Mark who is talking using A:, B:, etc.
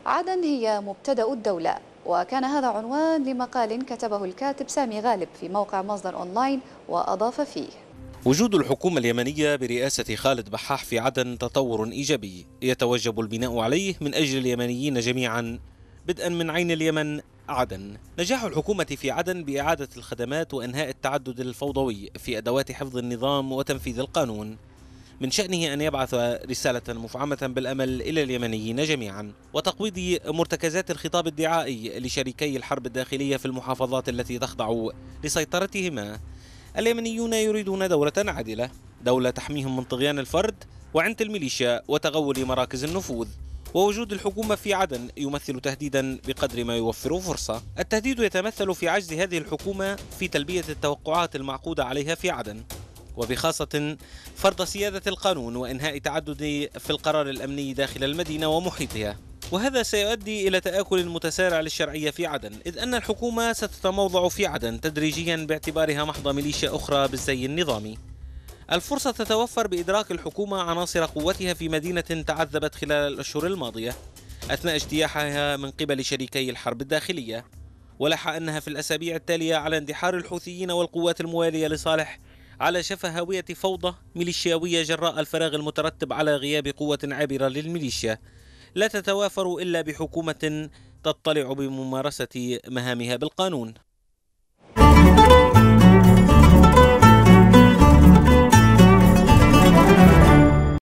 A: عدن هي مبتدأ الدولة، وكان هذا عنوان لمقال كتبه الكاتب سامي غالب في موقع مصدر أونلاين، وأضاف فيه:
B: وجود الحكومة اليمنية برئاسة خالد بحاح في عدن تطور إيجابي يتوجب البناء عليه من أجل اليمنيين جميعا، بدءا من عين اليمن عدن. نجاح الحكومة في عدن بإعادة الخدمات وإنهاء التعدد الفوضوي في أدوات حفظ النظام وتنفيذ القانون من شأنه أن يبعث رسالة مفعمة بالأمل إلى اليمنيين جميعا، وتقويض مرتكزات الخطاب الدعائي لشريكي الحرب الداخلية في المحافظات التي تخضع لسيطرتهما. اليمنيون يريدون دولة عادلة، دولة تحميهم من طغيان الفرد وعنت الميليشيا وتغول مراكز النفوذ. ووجود الحكومة في عدن يمثل تهديدا بقدر ما يوفر فرصة. التهديد يتمثل في عجز هذه الحكومة في تلبية التوقعات المعقودة عليها في عدن، وبخاصة فرض سيادة القانون وإنهاء تعدد في القرار الأمني داخل المدينة ومحيطها. وهذا سيؤدي إلى تآكل متسارع للشرعية في عدن، إذ أن الحكومة ستتموضع في عدن تدريجيا باعتبارها محض ميليشيا أخرى بالزي النظامي. الفرصة تتوفر بإدراك الحكومة عناصر قوتها في مدينة تعذبت خلال الأشهر الماضية أثناء اجتياحها من قبل شريكي الحرب الداخلية، ولح أنها في الأسابيع التالية على اندحار الحوثيين والقوات الموالية لصالح على شفا هاوية فوضى ميليشياوية جراء الفراغ المترتب على غياب قوة عابرة للميليشيا لا تتوافر إلا بحكومة تطلع بممارسة مهامها بالقانون.